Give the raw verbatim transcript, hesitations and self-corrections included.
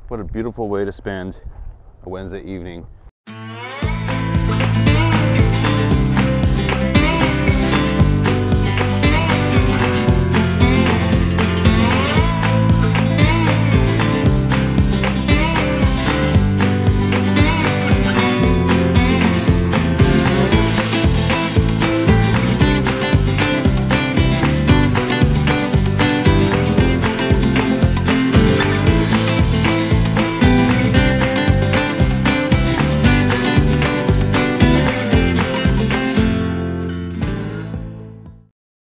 What a beautiful way to spend a Wednesday evening